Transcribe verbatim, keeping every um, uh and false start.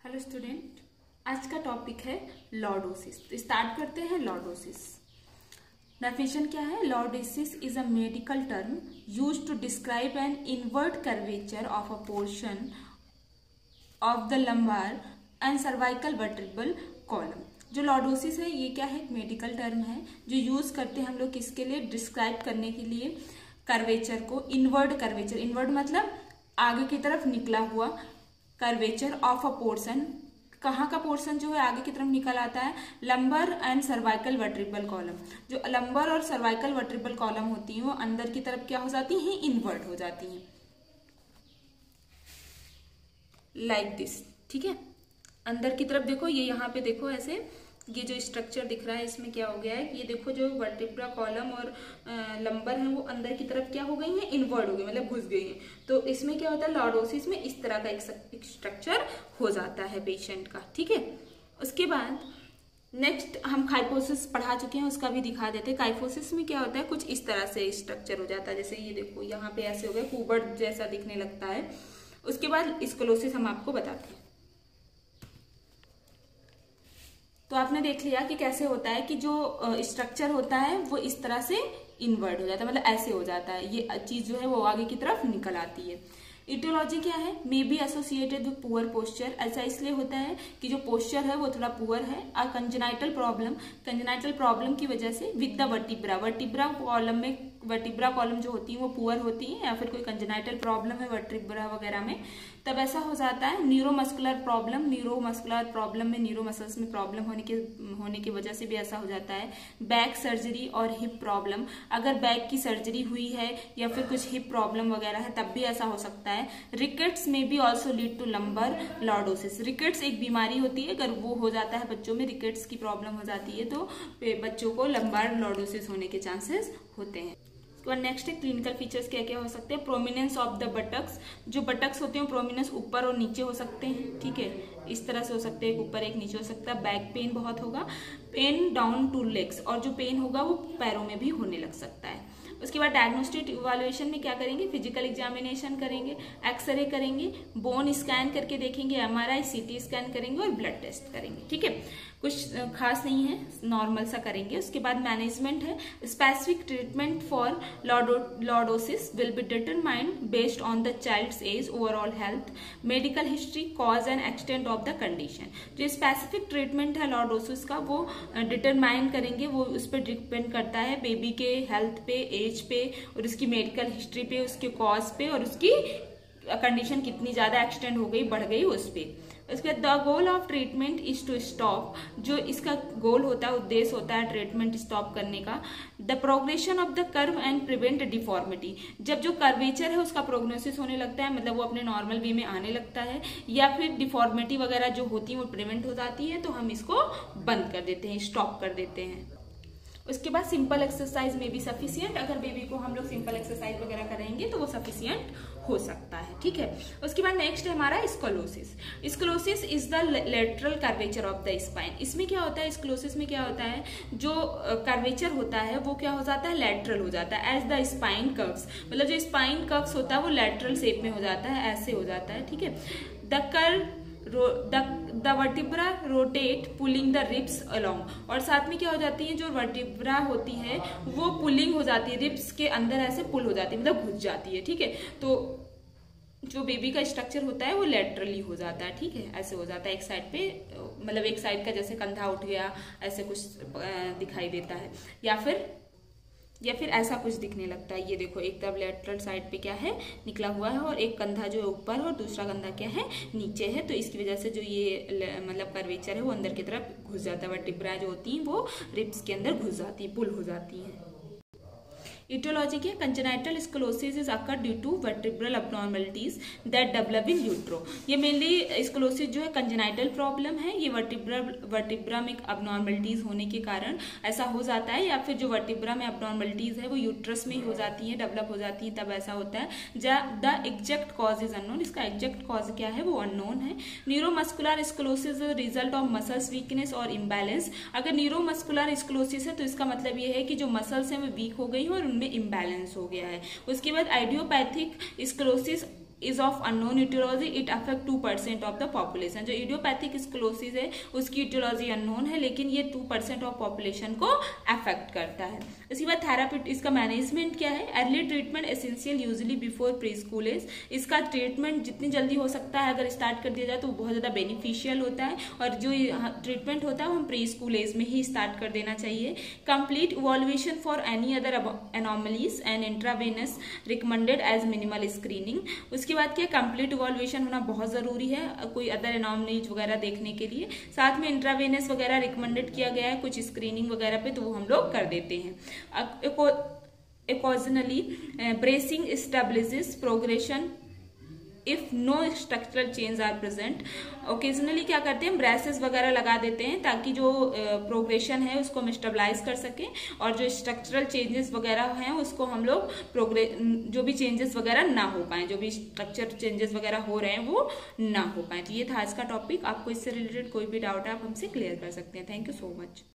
Hello student, आज का topic है लॉर्डोसिस। तो स्टार्ट करते हैं। लॉर्डोसिस डेफिनेशन क्या है? Lordosis is a medical term used to describe an invert curvature of a portion of the lumbar and cervical vertebral column. जो lordosis है ये क्या है? एक मेडिकल टर्म है जो यूज करते हैं हम लोग किसके लिए? डिस्क्राइब करने के लिए कर्वेचर को। इनवर्ट कर्वेचर, इनवर्ट मतलब आगे की तरफ निकला हुआ कर्वेचर ऑफ अ पोर्शन। कहाँ का पोर्शन जो है आगे की तरफ निकल आता है? Lumbar and cervical vertebral column. जो लंबर और सर्वाइकल वर्टेब्रल कॉलम होती है वो अंदर की तरफ क्या हो जाती है? इनवर्ट हो जाती है, लाइक दिस। ठीक है, अंदर की तरफ देखो, ये यहाँ पे देखो ऐसे, ये जो स्ट्रक्चर दिख रहा है इसमें क्या हो गया है? ये देखो जो वर्टेब्रा कॉलम और लंबर है वो अंदर की तरफ क्या हो गई है? इनवर्ट हो गई, मतलब घुस गई है। तो इसमें क्या होता है? लॉर्डोसिस में इस तरह का एक स्ट्रक्चर हो जाता है पेशेंट का। ठीक है, उसके बाद नेक्स्ट हम काइफोसिस पढ़ा चुके हैं, उसका भी दिखा देते हैं। काइफोसिस में क्या होता है? कुछ इस तरह से स्ट्रक्चर हो जाता है, जैसे ये देखो यहाँ पे ऐसे हो गया, कुबड़ जैसा दिखने लगता है। उसके बाद स्क्लेरोसिस हम आपको बताते हैं। तो आपने देख लिया कि कैसे होता है कि जो स्ट्रक्चर होता है वो इस तरह से इनवर्ट हो जाता है, मतलब ऐसे हो जाता है। ये चीज जो है वो आगे की तरफ निकल आती है। इटियोलॉजी क्या है? May be associated with poor posture. ऐसा इसलिए होता है कि जो पोस्चर है वो थोड़ा पुअर है। और कंजेनाइटल प्रॉब्लम, कंजेनाइटल प्रॉब्लम की वजह से with the vertebra, vertebra column में, वर्टिब्रा कॉलम जो होती है वो पुअर होती है, या फिर कोई कंजेनाइटल प्रॉब्लम है वर्टिब्रा वगैरह में, तब ऐसा हो जाता है। न्यूरोमस्कुलर प्रॉब्लम, न्यूरोमस्कुलर प्रॉब्लम में न्यूरो मसल्स में प्रॉब्लम होने के होने की वजह से भी ऐसा हो जाता है। बैक सर्जरी और हिप प्रॉब्लम, अगर बैक की सर्जरी हुई है या फिर कुछ हिप प्रॉब्लम वगैरह है तब भी ऐसा हो सकता है। रिकेट्स में भी also lead to lumbar lordosis. Rickets एक बीमारी होती है, अगर वो हो जाता है बच्चों में, रिकेट्स की प्रॉब्लम हो जाती है तो बच्चों को लंबार लॉर्डोसिस होने के चांसेस होते हैं। और नेक्स्ट है क्लिनिकल फीचर्स क्या क्या हो सकते हैं? प्रोमिनेंस ऑफ द बटक्स, जो बटक्स होते हैं प्रोमिनेंस ऊपर और नीचे हो सकते हैं। ठीक है, इस तरह से हो सकते हैं, एक ऊपर एक नीचे हो सकता है। बैक पेन बहुत होगा, पेन डाउन टू लेग्स, और जो पेन होगा वो पैरों में भी होने लग सकता है। उसके बाद डायग्नोस्टिक इवैल्यूएशन में क्या करेंगे? फिजिकल एग्जामिनेशन करेंगे, एक्सरे करेंगे, बोन स्कैन करके देखेंगे, एमआरआई, सीटी स्कैन करेंगे और ब्लड टेस्ट करेंगे। ठीक है, कुछ खास नहीं है, नॉर्मल सा करेंगे। उसके बाद मैनेजमेंट है। Specific treatment for lordosis will be determined based on the child's age, overall health, medical history, cause and extent of the condition. जो स्पेसिफिक ट्रीटमेंट है लॉर्डोसिस का वो डिटरमाइन करेंगे, वो उस पर डिपेंड करता है बेबी के हेल्थ पे, एज पे, और उसकी मेडिकल हिस्ट्री पे, उसके कॉज पे, और उसकी कंडीशन कितनी ज्यादा एक्सटेंड हो गई, बढ़ गई, उस पे। उसके the goal of treatment is to stop, जो इसका गोल होता है, उद्देश्य होता है ट्रीटमेंट स्टॉप करने का, the progression of the curve and prevent deformity. जब जो कर्वेचर है उसका प्रोग्नोसिस होने लगता है, मतलब वो अपने नॉर्मल वे में आने लगता है, या फिर डिफॉर्मिटी वगैरह जो होती है वो प्रिवेंट हो जाती है, तो हम इसको बंद कर देते हैं, स्टॉप कर देते हैं। उसके बाद सिंपल एक्सरसाइज में भी सफिशियंट, अगर बेबी को हम लोग सिंपल एक्सरसाइज वगैरह कराएंगे तो वो सफिशियंट हो सकता है। ठीक है, उसके बाद नेक्स्ट है हमारा sclerosis. Sclerosis is the lateral curvature of the spine. इसमें क्या होता है? स्क्लेरोसिस में क्या होता है? जो कर्वेचर होता है वो क्या हो जाता है? लेटरल हो जाता है, एज द स्पाइन कर्व्स, मतलब जो स्पाइन कर्व्स होता है वो लेटरल शेप में हो जाता है, ऐसे हो जाता है। ठीक है, the curve the vertebra rotate pulling the ribs along, और साथ में क्या हो जाती है? जो वर्टिब्रा होती है वो पुलिंग हो जाती है, रिब्स के अंदर ऐसे पुल हो जाती है, मतलब घुस जाती है। ठीक है, तो जो बेबी का स्ट्रक्चर होता है वो लेटरली हो जाता है। ठीक है, ऐसे हो जाता है, एक साइड पे, मतलब एक साइड का जैसे कंधा उठ गया ऐसे कुछ दिखाई देता है, या फिर या फिर ऐसा कुछ दिखने लगता है। ये देखो, एक तरफ लेटरल साइड पे क्या है? निकला हुआ है, और एक कंधा जो है ऊपर और दूसरा कंधा क्या है? नीचे है। तो इसकी वजह से जो ये मतलब कर्वेचर है वो अंदर की तरफ घुस जाता है, वर्टिब्रा जो होती है वो रिब्स के अंदर घुस जाती है, पुल हो जाती है। इटियोलॉजी के congenital sclerosis is occur due to vertebral abnormalities that develop in utero. ये मेनली स्क्लेरोसिस जो है कंजेनाइटल प्रॉब्लम है, ये वर्टिब्रल वर्टिब्रा में अबनॉर्मलिटीज होने के कारण ऐसा हो जाता है, या फिर जो वर्टिब्रा में अबनॉर्मलिटीज है वो यूट्रस में ही हो जाती है, डेवलप हो जाती है, तब ऐसा होता है। The exact cause is unknown, इसका एग्जैक्ट कॉज क्या है वो अननोन है। Neuromuscular sclerosis result of muscles weakness और इम्बैलेंस। अगर न्यूरोमस्कुलर स्क्लेरोसिस है तो इसका मतलब ये है कि जो मसल्स हैं वो वीक हो गई है और में इम्बैलेंस हो गया है। उसके बाद idiopathic sclerosis is of unknown aetiology, it affect two percent of the population. जो इडियोपैथिक स्क्लेरोसिस है उसकी ईटियोलॉजी अननोन है, लेकिन ये टू परसेंट ऑफ पॉपुलेशन को अफेक्ट करता है। इसके बाद थेरापी, इसका मैनेजमेंट क्या है? Early treatment essential usually before pre school age. इसका ट्रीटमेंट जितनी जल्दी हो सकता है अगर स्टार्ट कर दिया जाए तो बहुत ज्यादा बेनिफिशियल होता है, और जो ट्रीटमेंट होता है वो हम प्री स्कूल एज में ही स्टार्ट कर देना चाहिए। Complete evolution for any other anomalies and intravenous recommended as minimal screening. उसके बाद क्या, कंप्लीट इवॉल्यूशन होना बहुत जरूरी है कोई अदर एनोमलीज वगैरह देखने के लिए। साथ में इंट्रावेनस वगैरह रिकमेंडेड किया गया है कुछ स्क्रीनिंग वगैरह पे, तो वो हम लोग कर देते हैं। Occasionally, uh, bracing establishes progression if no structural change are present. Occasionally क्या करते हैं, ब्रेसेस वगैरह लगा देते हैं ताकि जो प्रोग्रेशन uh, है उसको हम स्टेबलाइज कर सकें, और जो स्ट्रक्चरल चेंजेस वगैरह हैं उसको हम लोग प्रोग्रेस जो भी चेंजेस वगैरह ना हो पाए, जो भी स्ट्रक्चर चेंजेस वगैरह हो रहे हैं वो ना हो पाए। तो ये था आज का टॉपिक। आपको इससे रिलेटेड कोई भी डाउट है आप हमसे क्लियर कर सकते हैं। Thank you so much.